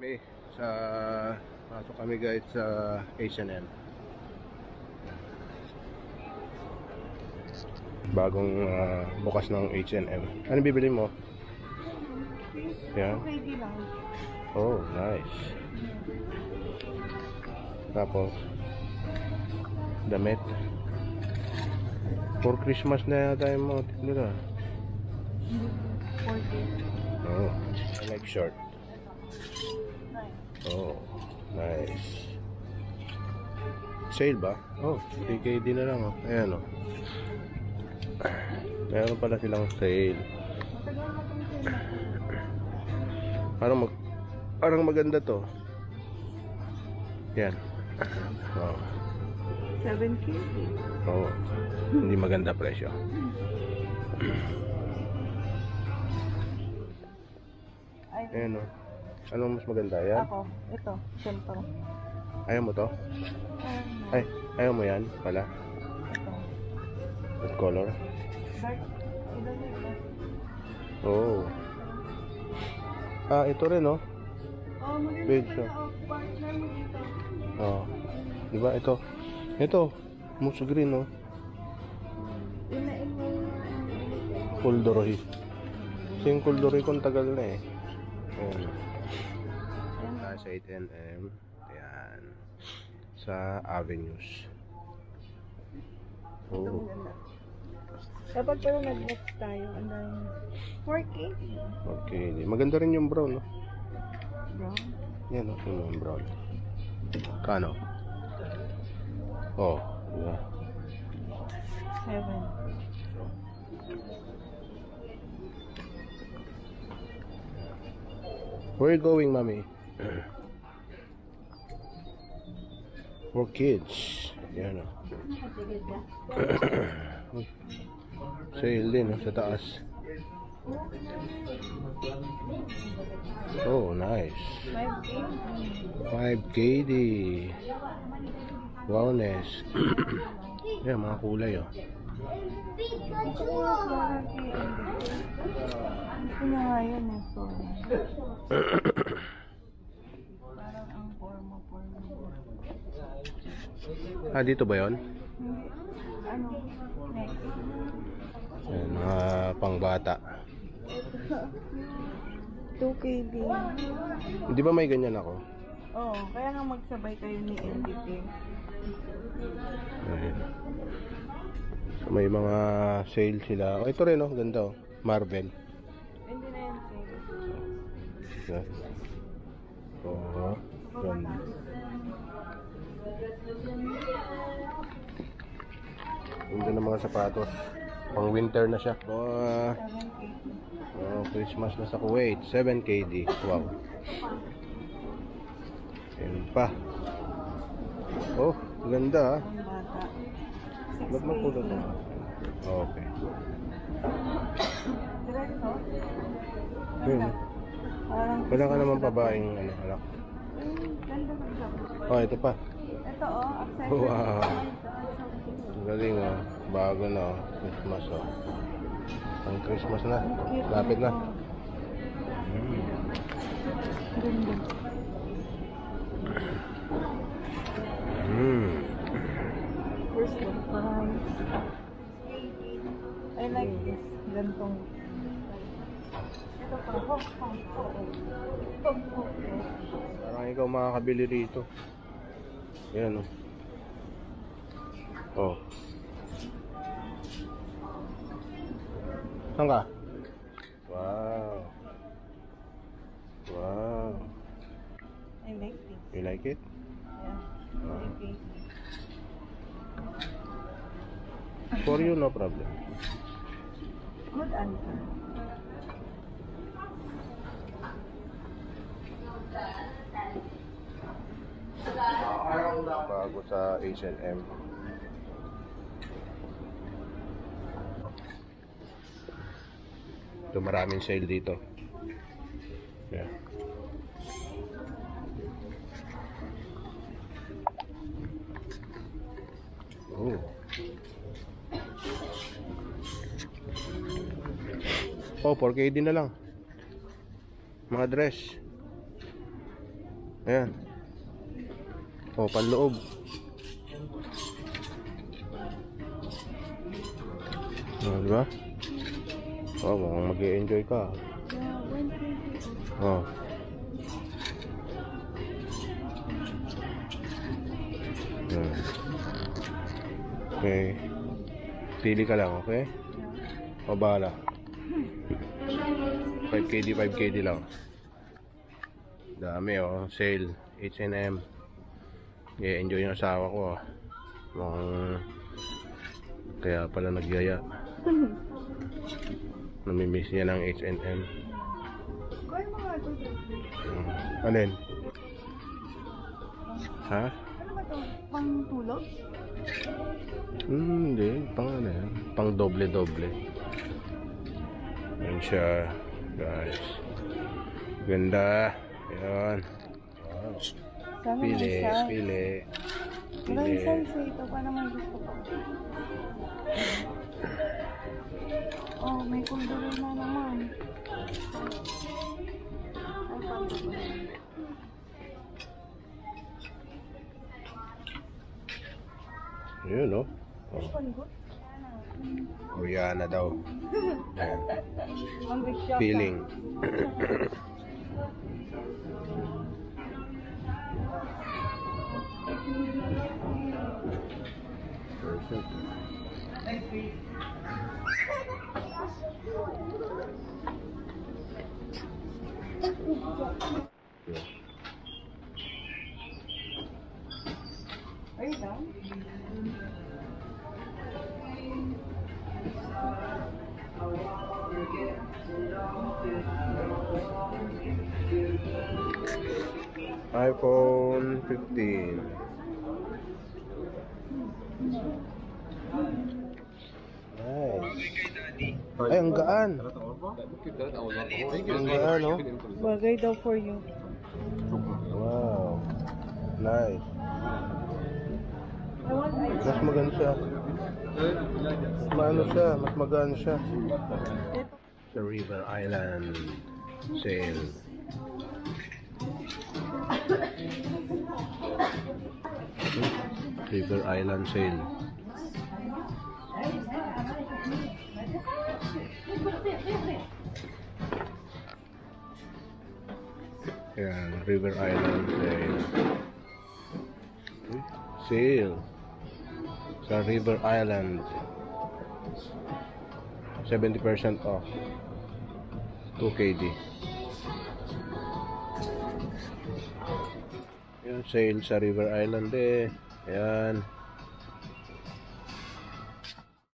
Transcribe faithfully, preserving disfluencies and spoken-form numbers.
kami sa pasok kami guys sa H and M. Bagong uh, bukas ng H and M. Ano bibili mo? Yan. Oh, nice. Tapos damit. For Christmas na yata yung mga nila. Oh, I like short. Oh, nice. Sale ba? Oh, three K D na lang oh. Ayan oh. Meron pala silang sale. Parang mag parang maganda to. Yan. Oh. seven K. Oh. Hindi maganda presyo. Ayan oh. Anong mas maganda yan? Ako, ito, siyempre. Ayaw mo to? Um, Ay, ayaw mo yan pala? ito. What color? Dark. Oh. Ah, ito rin oh. Oh, maganda Beige, pala. oh. Oh, partner mo dito. Oh. Diba ito? Ito. Moose green oh. Inain mo yung Kuldoroy. Sing Kuldoroy kung tagal na eh. Ayan. Sa H and M. Ayan. Sa Avenues. Oh. Dapat pero nag-box tayo. Ano yung four K? Okay. Maganda rin yung brown no? Brown? Yan oh. Yung brown. Kano? Oh. Yeah. Seven. Where are you going, mommy? For kids. Yan o. Sale din o, sa taas. Oh, nice. five K D. Wellness. Yan, mga kulay o. Gusto niya nga yan eh. Parang ang forma forma. Ah, dito ba yun? Ano? Next. Yan, mga pangbata. two K D. Hindi ba may ganyan ako? Oo, oh, kaya nga magsabay kayo ni N D P. Ayan. So, may mga sale sila. Oh, ito rin oh, ganda oh. Marvel. Hindi na yan sale. Yan. Oh, ganda. Ganda ng mga sapatos. Pang winter na siya. Oh, oh, Christmas na sa Kuwait. seven K D. Wow. Ayan pa. Oh, ganda ah. Ba't makulot na? Okay. Diretso? Yun. Parang Wala ka naman babaeng ano, anak. ganda ng job. Oh, ito pa. Ito oh, accessory. Wow. Galing oh. Bago na oh. Christmas oh. Ang Christmas na. Lapit na. Hmm. Ganda. Hmm. First one, parang I like this. Gantong. Ito pa. Oh, oh, oh. Parang ikaw makakabili rito. Yan oh. Oh. Saan ka? Wow. Wow. I like this. You like it? Yeah. Oh. Okay. For you, no problem. Good answer. Bago sa H and M. Ito maraming sale dito. Yeah. Oh. Oh, four K din na lang. Mga dress. Ayan. O, panloob. O, diba? O, mukhang mag-i-enjoy ka. Yeah, one twenty. O. Hmm. Okay. Pili ka lang, okay? O, bahala. five K D, five K D lang. Dami oh, sale, H and M. Yeah, enjoy yung asawa ko oh. Mukhang kaya pala nagyaya. Namimiss niya ng H and M. Kaya mga ito. Hmm. Alin? Ha? Ano ba ito? Pang tulog? Hmm, hindi. Pang ano yan? Pang doble-doble. Yan siya, guys. Ganda. Ayan. Wow. Sana may Pili, size. pili. Maraming Pili. size eh. Ito pa naman gusto ko. Oh, may kunduro na naman. Ay, pando ko. Yun, no? Oh. Pando? Oh, yan na daw. Ayan. Ang big shop. Feeling. Perfect. Yeah. Ayun lang. iPhone fifteen. Nice. Ay, ang gaan. Ang gaan, no? Bagay daw for you. Wow. Nice. I want ice. Mas maganda siya. Mas maano siya. Mas maganda siya. Sa River Island sale. River Island sale. Yan, River Island sale. Sale sa River Island. seventy percent off. two K D. Yan, sale sa River Island eh. Ayan.